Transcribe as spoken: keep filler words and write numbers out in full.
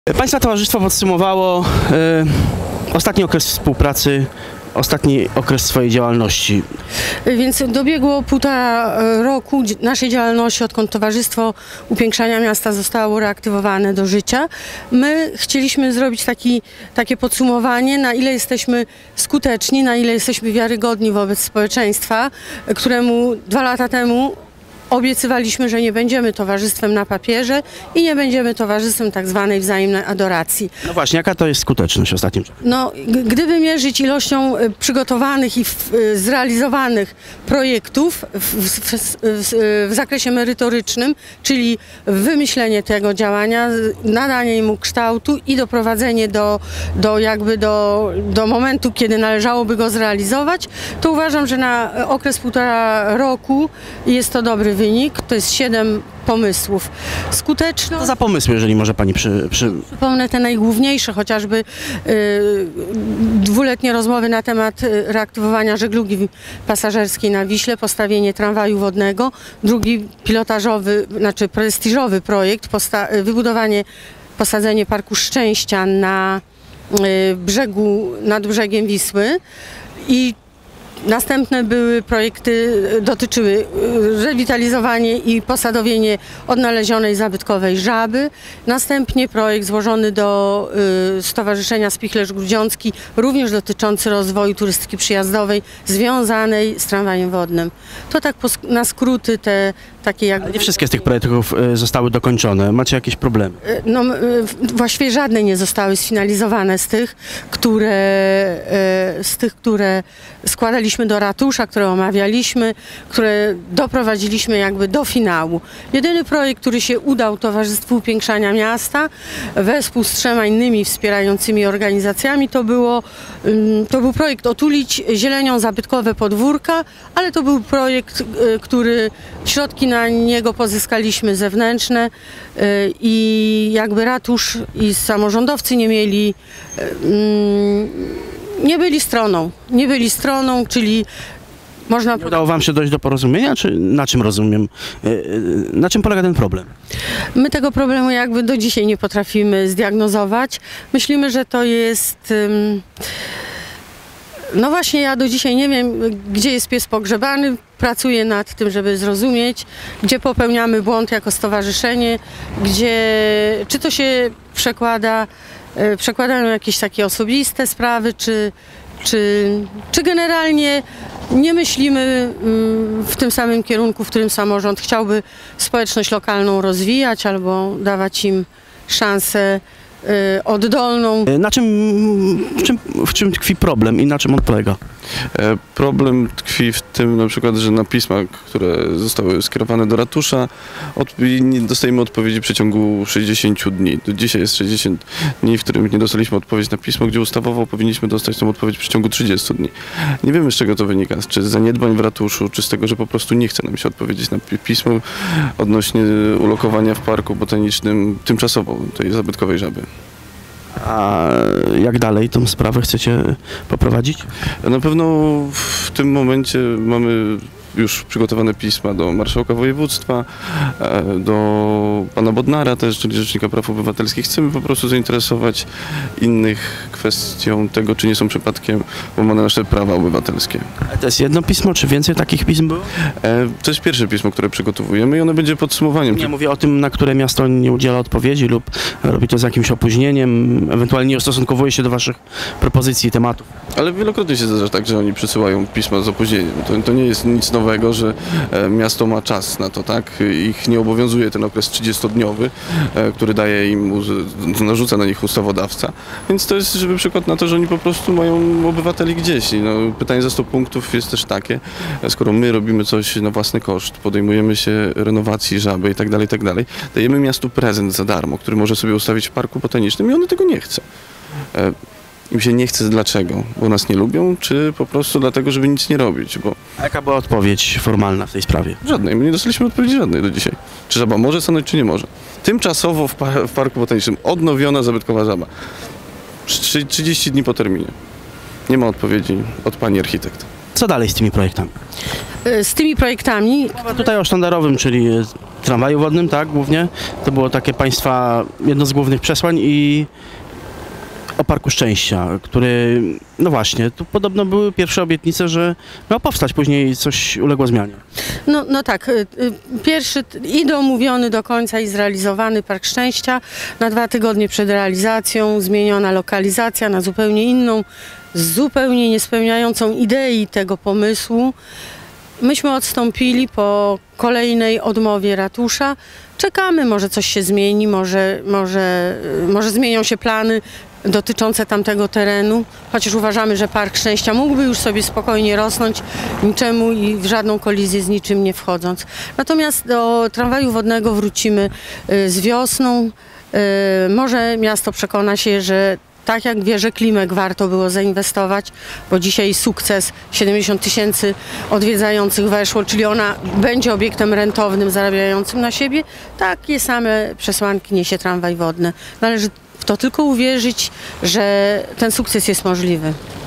Państwa towarzystwo podsumowało y, ostatni okres współpracy, ostatni okres swojej działalności. Więc dobiegło półtora roku naszej działalności, odkąd Towarzystwo Upiększania Miasta zostało reaktywowane do życia. My chcieliśmy zrobić taki, takie podsumowanie, na ile jesteśmy skuteczni, na ile jesteśmy wiarygodni wobec społeczeństwa, któremu dwa lata temu obiecywaliśmy, że nie będziemy towarzystwem na papierze i nie będziemy towarzystwem tak zwanej wzajemnej adoracji. No właśnie, jaka to jest skuteczność ostatnim czasem? No, gdyby mierzyć ilością przygotowanych i w, zrealizowanych projektów w, w, w, w zakresie merytorycznym, czyli wymyślenie tego działania, nadanie mu kształtu i doprowadzenie do, do, jakby do, do momentu, kiedy należałoby go zrealizować, to uważam, że na okres półtora roku jest to dobry wynik. To jest siedem pomysłów. Skuteczność. Co za pomysły, jeżeli może Pani przy... przy... Przypomnę te najgłówniejsze, chociażby y, dwuletnie rozmowy na temat reaktywowania żeglugi pasażerskiej na Wiśle, postawienie tramwaju wodnego, drugi pilotażowy, znaczy prestiżowy projekt, wybudowanie, posadzenie Parku Szczęścia na y, brzegu, nad brzegiem Wisły i następne były projekty, dotyczyły rewitalizowanie i posadowienie odnalezionej zabytkowej żaby. Następnie projekt złożony do y, Stowarzyszenia Spichlerz Grudziącki, również dotyczący rozwoju turystyki przyjazdowej związanej z tramwajem wodnym. To tak na skróty te takie jakby... Ale nie wszystkie z tych projektów y, zostały dokończone. Macie jakieś problemy? Y, no, y, właściwie żadne nie zostały sfinalizowane z tych, które, y, z tych, które składaliśmy do ratusza, które omawialiśmy, które doprowadziliśmy jakby do finału. Jedyny projekt, który się udał Towarzystwu Upiększania Miasta wespół z trzema innymi wspierającymi organizacjami, to, było, to był projekt Otulić zielenią zabytkowe podwórka, ale to był projekt, który środki na niego pozyskaliśmy zewnętrzne i jakby ratusz i samorządowcy nie mieli Nie byli stroną, nie byli stroną, czyli można... Nie udało Wam się dojść do porozumienia, czy na czym rozumiem? Na czym polega ten problem? My tego problemu jakby do dzisiaj nie potrafimy zdiagnozować. Myślimy, że to jest... No właśnie, ja do dzisiaj nie wiem, gdzie jest pies pogrzebany. Pracuję nad tym, żeby zrozumieć, gdzie popełniamy błąd jako stowarzyszenie, gdzie... Czy to się przekłada... przekładają jakieś takie osobiste sprawy, czy, czy, czy generalnie nie myślimy w tym samym kierunku, w którym samorząd chciałby społeczność lokalną rozwijać albo dawać im szansę oddolną. Na czym, w czym, w czym tkwi problem i na czym on polega? E, problem tkwi w tym na przykład, że na pisma, które zostały skierowane do ratusza, od, nie dostajemy odpowiedzi w przeciągu sześćdziesięciu dni. Do dzisiaj jest sześćdziesiąt dni, w którym nie dostaliśmy odpowiedzi na pismo, gdzie ustawowo powinniśmy dostać tą odpowiedź w przeciągu trzydziestu dni. Nie wiemy, z czego to wynika, czy z zaniedbań w ratuszu, czy z tego, że po prostu nie chce nam się odpowiedzieć na pismo odnośnie ulokowania w Parku Botanicznym tymczasowo tej zabytkowej żaby. A jak dalej tą sprawę chcecie poprowadzić? Na pewno w tym momencie mamy już przygotowane pisma do marszałka województwa, do pana Bodnara też, czyli Rzecznika Praw Obywatelskich. Chcemy po prostu zainteresować innych kwestią tego, czy nie są przypadkiem łamane nasze prawa obywatelskie. A to jest jedno pismo, czy więcej takich pism było? To jest pierwsze pismo, które przygotowujemy i ono będzie podsumowaniem. Nie, mówię o tym, na które miasto nie udziela odpowiedzi lub robi to z jakimś opóźnieniem, ewentualnie nie ustosunkowuje się do waszych propozycji, tematów. Ale wielokrotnie się zdarza tak, że oni przysyłają pisma z opóźnieniem. To, to nie jest nic nowego. że miasto ma czas na to, tak? Ich nie obowiązuje ten okres trzydziestodniowy, który daje im, narzuca na nich ustawodawca. Więc to jest żeby przykład na to, że oni po prostu mają obywateli gdzieś. No, pytanie za sto punktów jest też takie, skoro my robimy coś na własny koszt, podejmujemy się renowacji żaby i tak dalej, i tak dalej, dajemy miastu prezent za darmo, który może sobie ustawić w Parku Botanicznym i ono tego nie chce. Im się nie chce dlaczego? Bo nas nie lubią, czy po prostu dlatego, żeby nic nie robić? Bo... A jaka była odpowiedź formalna w tej sprawie? Żadnej. My nie dostaliśmy odpowiedzi żadnej do dzisiaj. Czy żaba może stanąć, czy nie może? Tymczasowo w, par w Parku Botanicznym odnowiona zabytkowa żaba. trzydzieści dni po terminie. Nie ma odpowiedzi od pani architekt. Co dalej z tymi projektami? Z tymi projektami... Mowa tutaj o sztandarowym, czyli tramwaju wodnym, tak, głównie. To było takie państwa, jedno z głównych przesłań i o Parku Szczęścia, który, no właśnie, tu podobno były pierwsze obietnice, że miał powstać, później coś uległo zmianie. No, no tak, y, y, pierwszy t- i domówiony do końca i zrealizowany Park Szczęścia. Na dwa tygodnie przed realizacją zmieniona lokalizacja na zupełnie inną, zupełnie niespełniającą idei tego pomysłu. Myśmy odstąpili po kolejnej odmowie ratusza. Czekamy, może coś się zmieni, może, może, y, może zmienią się plany dotyczące tamtego terenu, chociaż uważamy, że Park Szczęścia mógłby już sobie spokojnie rosnąć, niczemu i w żadną kolizję z niczym nie wchodząc. Natomiast do tramwaju wodnego wrócimy y, z wiosną. Y, może miasto przekona się, że tak jak w wieżę Klimek warto było zainwestować, bo dzisiaj sukces, siedemdziesiąt tysięcy odwiedzających weszło, czyli ona będzie obiektem rentownym, zarabiającym na siebie. Takie same przesłanki niesie tramwaj wodny. Należy w to tylko uwierzyć, że ten sukces jest możliwy.